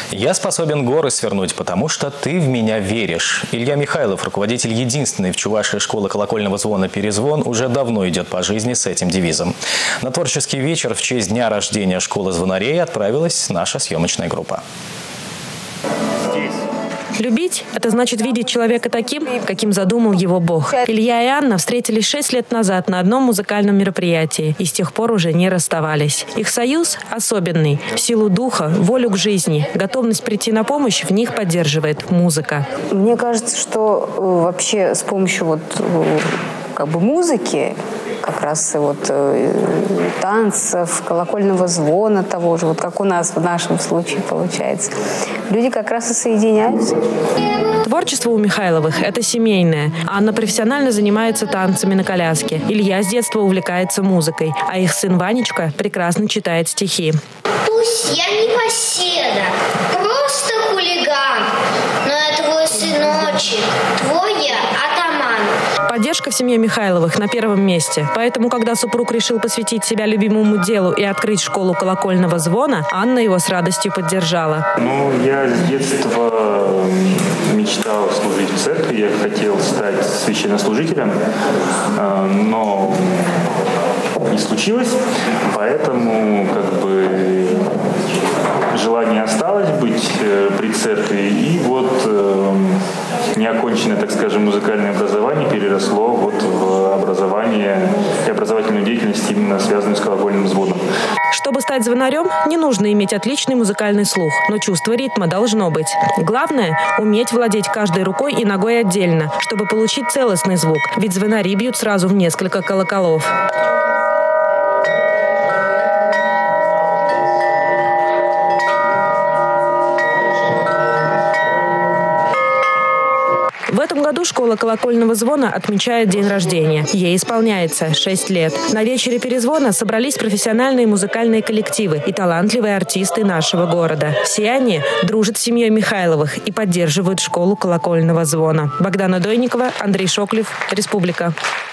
Я способен горы свернуть, потому что ты в меня веришь. Илья Михайлов, руководитель единственной в Чувашии школы колокольного звона «Перезвон», уже давно идет по жизни с этим девизом. На творческий вечер в честь дня рождения школы звонарей отправилась наша съемочная группа. Любить – это значит видеть человека таким, каким задумал его Бог. Илья и Анна встретились 6 лет назад на одном музыкальном мероприятии и с тех пор уже не расставались. Их союз особенный. В силу духа, волю к жизни, готовность прийти на помощь в них поддерживает музыка. Мне кажется, что вообще с помощью музыки, как раз танцев, колокольного звона того же, как у нас в нашем случае получается, люди как раз и соединяются. Творчество у Михайловых – это семейное. Анна профессионально занимается танцами на коляске. Илья с детства увлекается музыкой, а их сын Ванечка прекрасно читает стихи. Пусть я не поседа, просто хулиган, но я твой сыночек, твой я атаман. Поддержка в семье Михайловых на первом месте. Поэтому, когда супруг решил посвятить себя любимому делу и открыть школу колокольного звона, Анна его с радостью поддержала. Я с детства мечтал служить в церкви, я хотел стать священнослужителем, но не случилось, поэтому желание осталось быть при церкви, и неоконченное, так скажем, музыкальное образование переросло в образование и образовательную деятельность, именно связанную с колокольным звоном. Чтобы стать звонарем, не нужно иметь отличный музыкальный слух, но чувство ритма должно быть. Главное – уметь владеть каждой рукой и ногой отдельно, чтобы получить целостный звук, ведь звонари бьют сразу в несколько колоколов. В этом году школа колокольного звона отмечает день рождения. Ей исполняется 6 лет. На вечере перезвона собрались профессиональные музыкальные коллективы и талантливые артисты нашего города. Все они дружат с семьей Михайловых и поддерживают школу колокольного звона. Богдана Дойникова, Андрей Шоклев, Республика.